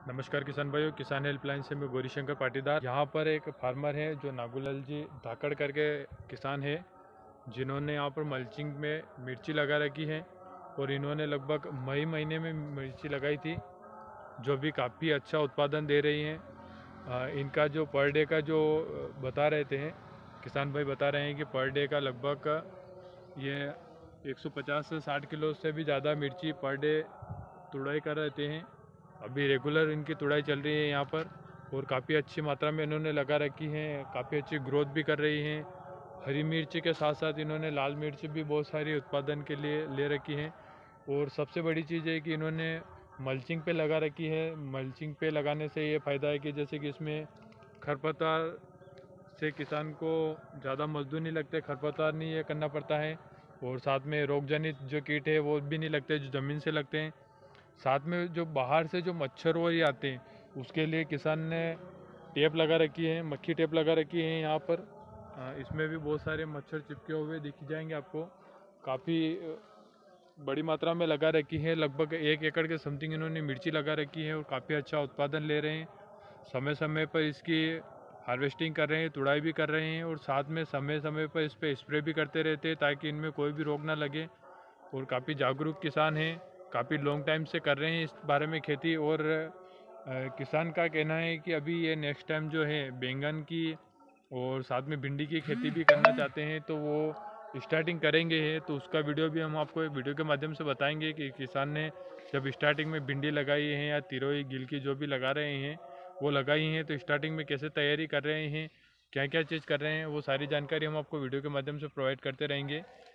नमस्कार किसान भाइयों, किसान हेल्पलाइन से मैं गौरीशंकर पाटीदार। यहाँ पर एक फार्मर है जो नागूलाल जी धाकड़ करके किसान है, जिन्होंने यहाँ पर मल्चिंग में मिर्ची लगा रखी है और इन्होंने लगभग मई महीने में मिर्ची लगाई थी, जो भी काफ़ी अच्छा उत्पादन दे रही हैं। इनका जो पर डे का जो बता रहे थे किसान भाई, बता रहे हैं कि पर डे का लगभग ये 150 से 60 किलो से भी ज़्यादा मिर्ची पर डे तुड़ाई कर रहते हैं। अभी रेगुलर इनकी तुड़ाई चल रही है यहाँ पर और काफ़ी अच्छी मात्रा में इन्होंने लगा रखी है, काफ़ी अच्छी ग्रोथ भी कर रही हैं। हरी मिर्ची के साथ साथ इन्होंने लाल मिर्च भी बहुत सारी उत्पादन के लिए ले रखी है। और सबसे बड़ी चीज़ है कि इन्होंने मल्चिंग पे लगा रखी है। मल्चिंग पे लगाने से ये फ़ायदा है कि जैसे कि इसमें खरपतवार से किसान को ज़्यादा मजदूर नहीं लगते, खरपतवार नहीं ये करना पड़ता है, और साथ में रोग जनित जो कीट है वो भी नहीं लगते जो ज़मीन से लगते हैं। साथ में जो बाहर से जो मच्छर वो ये आते हैं, उसके लिए किसान ने टेप लगा रखी है, मक्खी टेप लगा रखी है यहाँ पर। इसमें भी बहुत सारे मच्छर चिपके हुए दिख जाएंगे आपको। काफ़ी बड़ी मात्रा में लगा रखी है, लगभग 1 एकड़ के समथिंग इन्होंने मिर्ची लगा रखी है और काफ़ी अच्छा उत्पादन ले रहे हैं। समय समय पर इसकी हार्वेस्टिंग कर रहे हैं, तुड़ाई भी कर रहे हैं और साथ में समय समय पर इस पर स्प्रे भी करते रहते हैं ताकि इनमें कोई भी रोग ना लगे। और काफ़ी जागरूक किसान हैं, काफ़ी लॉन्ग टाइम से कर रहे हैं इस बारे में खेती। और किसान का कहना है कि अभी ये नेक्स्ट टाइम जो है बैंगन की और साथ में भिंडी की खेती भी करना चाहते हैं, तो वो स्टार्टिंग करेंगे है, तो उसका वीडियो भी हम आपको एक वीडियो के माध्यम से बताएंगे कि किसान ने जब स्टार्टिंग में भिंडी लगाई है या तिरोई गिलकी जो भी लगा रहे हैं वो लगाई हैं, तो स्टार्टिंग में कैसे तैयारी कर रहे हैं, क्या क्या चीज़ कर रहे हैं, वो सारी जानकारी हम आपको वीडियो के माध्यम से प्रोवाइड करते रहेंगे।